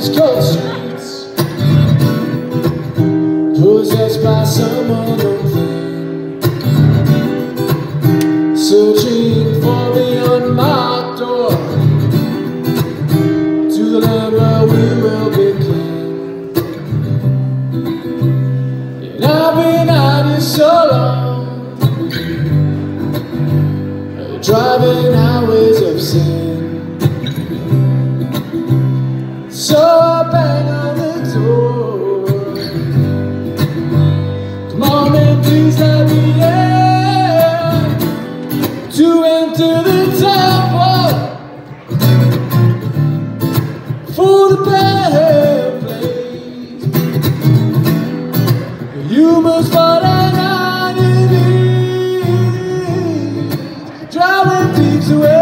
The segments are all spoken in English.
these cold streets, possessed by some unknown thing, searching for the unmarked door to the land where we will be king. And I've been at it so long, driving highways of sin. So I bang on the door. Come on, man, please let me in to enter the temple for the bad place. You must find an enemy, driving peaks away.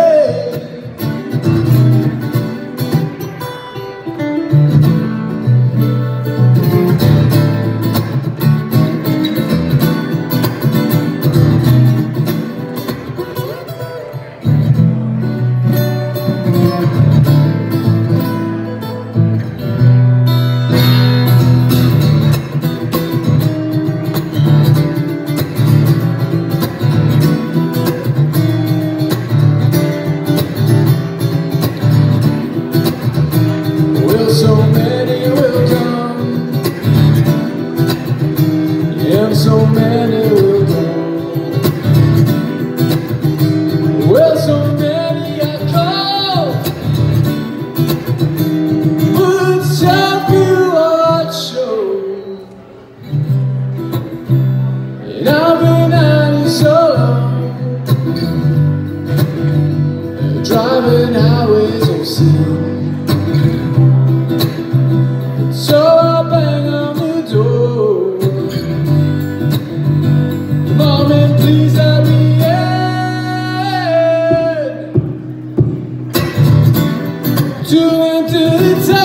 So many will come, and so many will go. Well, so many are called, but some few are chosen. And I've been at it so long, driving highways of sin. So I bang on the door. Mom, and please let me in to enter the town.